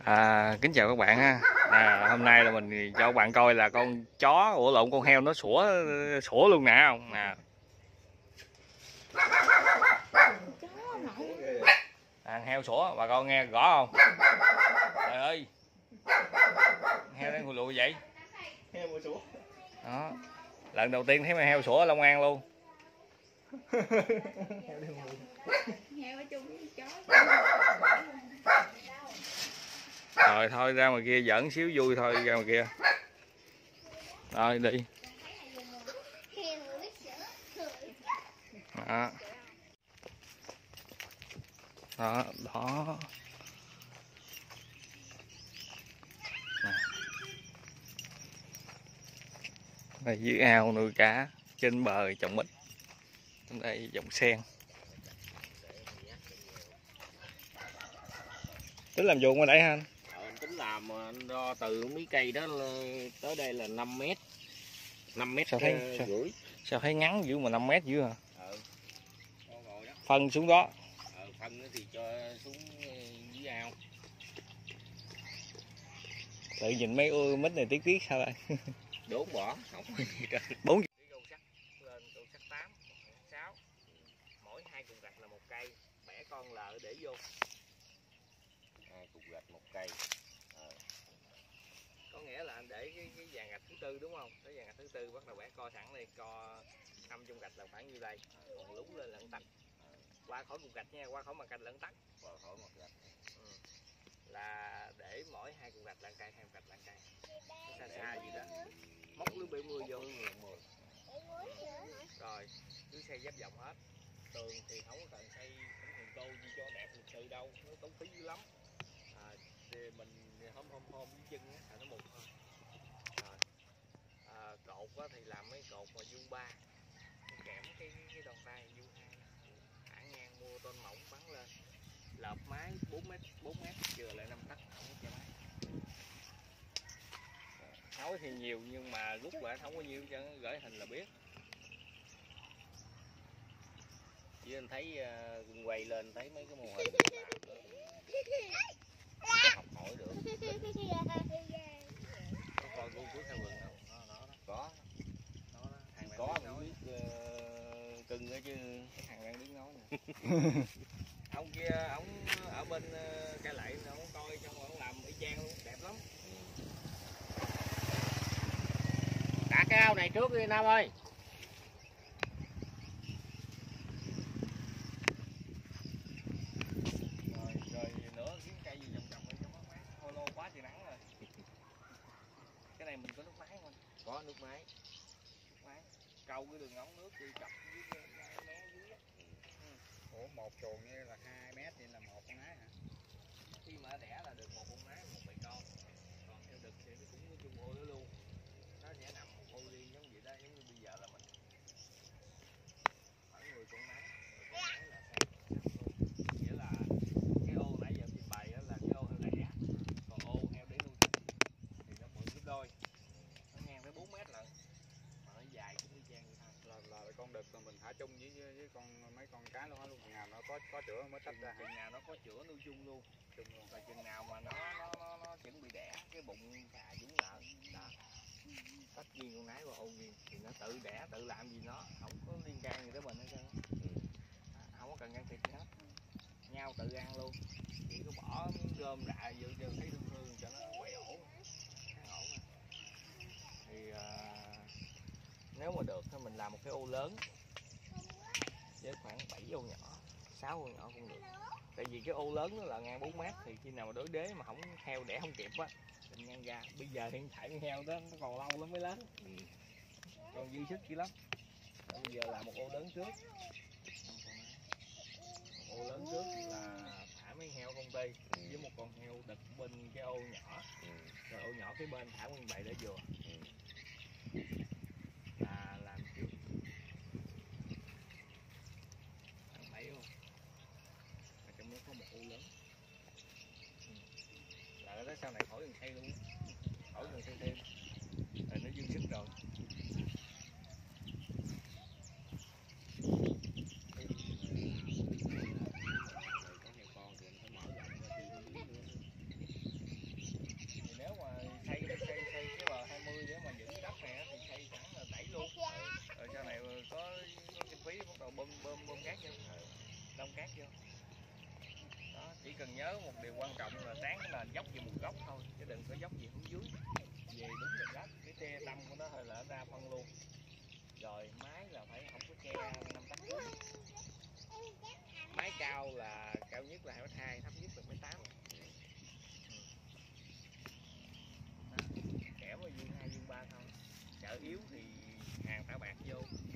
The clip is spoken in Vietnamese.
Kính chào các bạn ha. Hôm nay là mình cho các bạn coi là con chó lộn con heo nó sủa luôn nè không nè. Heo sủa bà con nghe rõ không? Trời ơi, heo đang hùi lụi vậy. Heo mà sủa. Đó, lần đầu tiên thấy mà heo sủa ở Long An luôn. Heo ở chung với chó. Rồi thôi ra ngoài kia giỡn xíu vui thôi, ra ngoài kia. Rồi đi. Đó. Đó, đó. Đây dưới ao nuôi cá, trên bờ trồng mít. Trong đây trồng sen. Tính làm vuông ở đây ha anh? Tính làm đo từ mấy cây đó tới đây là 5 mét. 5 mét rưỡi. Sao thấy ngắn dữ mà 5 mét dữ hả? Đó. Phân xuống đó. Phân thì cho xuống dưới ao. Tự nhìn mấy mít này tiếc sao đây? Đốn bỏ, không. 4 câu sắt lên câu sắt 8, 6. Mỗi 2 cục gạch là 1 cây, bẻ con lợ để vô. 2 cục gạch 1 cây. Có nghĩa là anh để cái dàn gạch thứ tư đúng không? Tới dàn gạch thứ tư bắt đầu bẻ co sẵn đi, co 5 chung gạch là khoảng như đây. Còn lúng lên lẫn tắt. Qua khỏi cục gạch nha, qua khỏi mặt gạch lẫn tắt. Qua khỏi mặt gạch. Là để mỗi 2 cục gạch lăn cây, 2 cục gạch lăn cây. Xa gì đó. Móc lưới 70 vô. Rồi, cứ xây giáp vòng hết. Tường thì không có cần xây cũng tô gì cho đẹp lịch sự đâu, nó tốn phí dữ lắm. Thì mình hôm với chân á, nó mục thôi. Rồi. Cột á, thì làm mấy cột mà vuông 3, kẽm cái đòn tay vuông 2, thả ngang mua tôn mỏng bắn lên, lợp mái 4 mét chừa lại 5 tấc, không có che mái. Nói thì nhiều nhưng mà rút lại không có nhiều cho gửi hình là biết. Chứ anh thấy quay lên thấy mấy cái mô hình học hỏi được. Có coi cô Phước theo vườn không? Có. Thằng Có mình biết cưng đó chứ. Thằng đang đứng nói nè. Ông kia ổng ở bên Cai Lậy ổng coi xong ổng làm y chang luôn, đẹp lắm. Cả cái ao này trước đi Nam ơi. Rồi nữa kiếm cây gì trồng đi cho mát mát. Thôi lô quá trời nắng rồi. Cái này mình có nước máy không? Có nước máy. Câu cái đường ống nước đi chọc dưới cái mé dưới á. Ủa một chuồng như là 2 mét vậy là một con ái hả? Khi mà đẻ là được một con ái, một bầy con. Còn theo đực thì nó cũng có chung ô đó luôn. Nó sẽ nằm một ô riêng giống vậy đó, giống như bây giờ là mình khoảng 10 con ái. Con ái là nghĩa là cái ô nãy giờ trình bày là cái ô heo đẻ. Còn ô heo để nuôi thì nó bự gấp đôi. Nó ngang tới 4 mét lận. Mà nó dài cũng y chang vậy thôi. Là con đực mà mình thả chung với mấy con cá luôn á luôn, chừng nào nó có chữa mới tách ra. Chừng nào nó có chữa nuôi chung luôn. Và chừng nào mà nó chuẩn bị đẻ cái bụng xà dũng lợn đó, tách riêng con nái qua ô riêng thì nó tự đẻ tự làm gì nó không có liên can gì tới mình hết trơn. Không có cần can thiệp gì hết, nhau tự ăn luôn, chỉ có bỏ miếng rơm rạ vô cho thấy thương cho nó quay ổ khá ổn. Thì nếu mà được thì mình làm một cái ô lớn với khoảng 7 ô nhỏ, 6 ô nhỏ cũng được. Tại vì cái ô lớn nó là ngang 4 mét thì khi nào mà đối đế mà không heo đẻ không kịp á mình ngang ra. Bây giờ hiện tại con heo đó nó còn lâu lắm mới lớn, còn dư sức dữ lắm. Bây giờ làm một ô lớn trước, một ô lớn trước là thả mấy heo công ty với một con heo đực bên cái ô nhỏ, rồi ô nhỏ cái bên thả nguyên bầy để vừa. Là làm trước tháng 7 luôn, và trong đó có một ô lớn. Là đó sau này khỏi cần xây luôn, khỏi cần xây thêm, rồi nó dư sức rồi. bơm cát vô, đông cát vô. Đó, chỉ cần nhớ một điều quan trọng là tán cái nền dốc về một góc thôi, chứ đừng có dốc về hướng dưới, về đúng về góc. Cái tre tâm của nó hơi là ra phân luôn. Rồi mái là phải không có che 5-8 phút. Mái cao là cao nhất là 2,2 m, thấp nhất là 1,8 m. Kẻ mà vuông 2 vuông 3 thôi. Chợ yếu thì hàng thả bạc vô.